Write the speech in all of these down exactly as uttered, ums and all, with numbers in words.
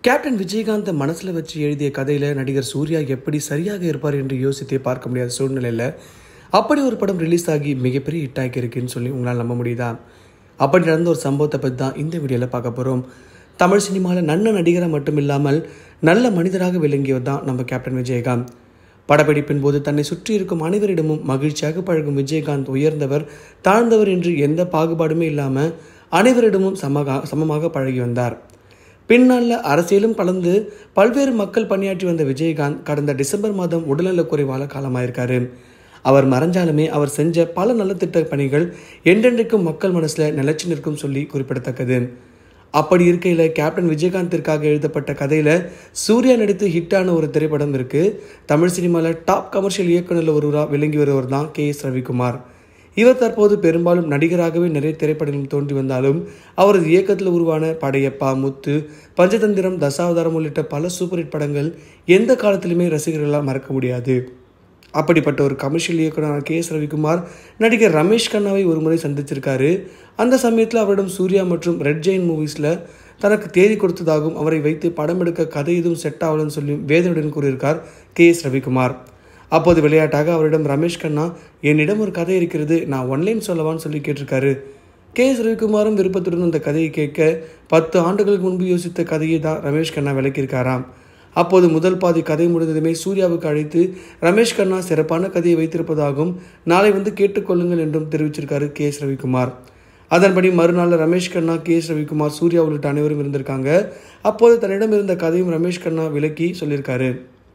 Captain Vijayakanth மனசில் வச்சு எழுதிய கதையில் நடிகர் சூர்யா எப்படி சரியாக இருப்பார் என்று யோசித்தே பார்க்க முடியாத சூழ்நிலையில் அப்படி ஒரு படம் ரிலீஸ் ஆகி மிகப்பெரிய ஹிட் ஆகியிருக்குன்னு சொல்லி உங்களால் நம்ப முடியுதா? அப்படி நடந்த ஒரு சம்பவத்தை பற்றி தான் இந்த வீடியோவில் பார்க்க போகிறோம். தமிழ் சினிமாவில் நல்ல நடிகராக மட்டும் இல்லாமல் நல்ல மனிதராக விளங்கியவர் தான் நம்ம கேப்டன் விஜயகாந்த். படப்பிடிப்பின் போது தன்னை சுற்றி இருக்கும் அனைவரிடமும் மகிழ்ச்சியாக பழகும் விஜயகாந்த் உயர்ந்தவர் தாழ்ந்தவர் என்று எந்த பாகுபாடுமே இல்லாமல் அனைவரிடமும் சமகா சமமாக பழகி வந்தார். பின்னால் அரசியலும் கலந்து பல்வேறு மக்கள் பணியாற்றி வந்த விஜயகாந்த் கடந்த டிசம்பர் மாதம் உடல்நலக் குறைவால் காலமாயிருக்காரு. அவர் மறைஞ்சாலுமே அவர் செஞ்ச பல நலத்திட்ட பணிகள் என்றென்றைக்கும் மக்கள் மனசில் நிலைச்சி நிற்கும் சொல்லி குறிப்பிடத்தக்கது. அப்படி இருக்கையில் கேப்டன் விஜயகாந்திற்காக எழுதப்பட்ட கதையில் சூர்யா நடித்து ஹிட்டான ஒரு திரைப்படம் இருக்குது. தமிழ் சினிமாவில் டாப் கமர்ஷியல் இயக்குநரில் ஒருவராக விளங்கி வருவர் தான் கே எஸ் ரவிக்குமார். இவர் தற்போது பெரும்பாலும் நடிகராகவே நிறைய திரைப்படங்கள் தோன்றி வந்தாலும் அவரது இயக்கத்தில் உருவான படையப்பா, முத்து, பஞ்சதந்திரம், தசாவதாரம் உள்ளிட்ட பல சூப்பர் ஹிட் படங்கள் எந்த காலத்திலுமே ரசிகர்களால் மறக்க முடியாது. அப்படிப்பட்ட ஒரு கமர்ஷியல் இயக்குனர் கே எஸ் ரவிக்குமார் நடிகர் ரமேஷ் கண்ணாவை ஒரு முறை சந்திச்சிருக்காரு. அந்த சமயத்தில் அவரிடம் சூர்யா மற்றும் ரெட் ஜெயின் மூவிஸில் தனக்கு தேதி கொடுத்ததாகவும் அவரை வைத்து படம் எடுக்க கதை எதுவும் செட் ஆகலன்னு சொல்லி வேதனையுடன் கூறியிருக்கார் கே எஸ் ரவிக்குமார். அப்போது விளையாட்டாக அவரிடம் ரமேஷ் கண்ணா, என்னிடம் ஒரு கதை இருக்கிறது, நான் ஒன்லைன் சொல்லவான்னு சொல்லி கேட்டிருக்காரு. கே எஸ் ரவிக்குமாரும் விருப்பத்துடன் அந்த கதையை கேட்க பத்து ஆண்டுகளுக்கு முன்பு யோசித்த கதையை தான் ரமேஷ் கண்ணா விளக்கியிருக்காராம். அப்போது முதல் பாதி கதை முடிந்ததுமே சூர்யாவுக்கு அழைத்து ரமேஷ் கண்ணா சிறப்பான கதையை வைத்திருப்பதாகவும் நாளை வந்து கேட்டுக்கொள்ளுங்கள் என்றும் தெரிவிச்சிருக்காரு கே எஸ் ரவிக்குமார். அதன்படி மறுநாள் ரமேஷ் கண்ணா, கே எஸ் ரவிக்குமார், சூர்யா உள்ளிட்ட அனைவரும் இருந்திருக்காங்க. அப்போது தன்னிடம் இருந்த கதையும் ரமேஷ் கண்ணா விளக்கி சொல்லியிருக்காரு.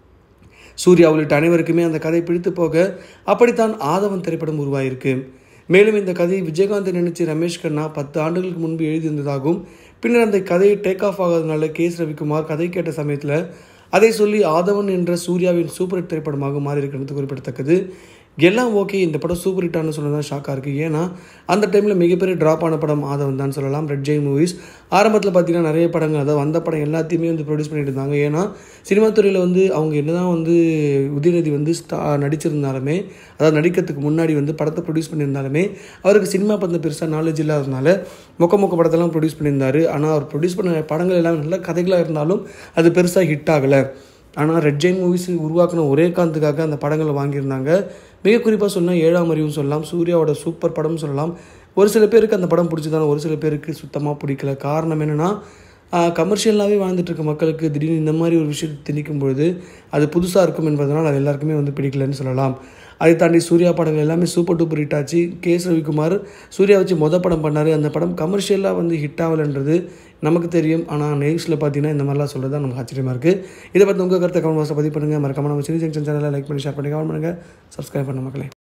சூர்யா உள்ளிட்ட அனைவருக்குமே அந்த கதை பிடித்து போக அப்படித்தான் ஆதவன் திரைப்படம் உருவாயிருக்கு. மேலும் இந்த கதையை விஜயகாந்தை நினைச்சு ரமேஷ் கண்ணா பத்து ஆண்டுகளுக்கு முன்பு எழுதியிருந்ததாகவும் பின்னர் அந்த கதையை டேக் ஆஃப் ஆகாதனால கே எஸ் ரவிக்குமார் கதை கேட்ட சமயத்தில் அதை சொல்லி ஆதவன் என்ற சூர்யாவின் சூப்பர் ஹிட் திரைப்படமாக மாறி இருக்கிறது குறிப்பிடத்தக்கது. எல்லாம் ஓகே, இந்த படம் சூப்பர் ஹிட்டானு சொல்லதான் ஷாக்காக இருக்குது. ஏன்னா அந்த டைமில் மிகப்பெரிய ட்ராப் ஆன படம் ஆதவன் தான் சொல்லலாம். ரெட் ஜெயின் மூவிஸ் ஆரம்பத்தில் பார்த்தீங்கன்னா நிறைய படங்கள், அதாவது வந்த படம் எல்லாத்தையுமே வந்து ப்ரொடியூஸ் பண்ணிட்டு இருந்தாங்க. ஏன்னா சினிமா துறையில் வந்து அவங்க என்னதான் வந்து உதயநிதி வந்து ஸ்டா நடிச்சிருந்தாலுமே, அதாவது நடிக்கிறதுக்கு முன்னாடி வந்து படத்தை ப்ரொடியூஸ் பண்ணியிருந்தாலுமே அவருக்கு சினிமா பற்றி பெருசாக நாலேஜ் இல்லாததுனால மொக்க மொக்க படத்தெல்லாம் ப்ரொடியூஸ் பண்ணியிருந்தார். ஆனால் அவர் ப்ரொடியூஸ் பண்ண படங்கள் எல்லாம் நல்ல கதைகளாக இருந்தாலும் அது பெருசாக ஹிட் ஆகலை. ஆனால் ரெட் ஜெயின் மூவிஸ் உருவாக்கின ஒரே காரணத்துக்காக அந்த படங்களை வாங்கியிருந்தாங்க. மிக குறிப்பாக சொன்னால் ஏழாம் அறிவும் சொல்லலாம், சூர்யாவோட சூப்பர் படம்னு சொல்லலாம். ஒரு சில பேருக்கு அந்த படம் பிடிச்சதான, ஒரு சில பேருக்கு சுத்தமாக பிடிக்கல. காரணம் என்னென்னா, கமர்ஷியலாகவே வாழ்ந்துட்டு இருக்க மக்களுக்கு திடீர்னு இந்த மாதிரி ஒரு விஷயத்தை திணிக்கும் பொழுது அது புதுசாக இருக்கும் என்பதனால் அது எல்லாருக்குமே வந்து பிடிக்கலன்னு சொல்லலாம். அதை தாண்டி சூர்யா படங்கள் எல்லாமே சூப்பர் டூப்பர் ஹிட் ஆச்சு. கே எஸ் ரவிக்குமார் சூர்யா வச்சு மொதல் படம் பண்ணார். அந்த படம் கமர்ஷியலாக வந்து ஹிட் ஆகலைன்றது நமக்கு தெரியும். ஆனால் நியூஸில் பார்த்தீங்கன்னா இந்த மாதிரிலாம் சொல்கிறது தான் நமக்கு ஆச்சரியமாக இருக்குது. இதை பற்றி உங்கள் கருத்தை கமெண்ட் பாக்ஸில் பதிவு பண்ணுங்கள். மறக்காம நம்ம சினி ஜங்ஷன் சேனலை லைக் பண்ணி ஷேர் பண்ணி கமெண்ட் பண்ணுங்கள். சப்ஸ்கிரைப் பண்ண மக்களே.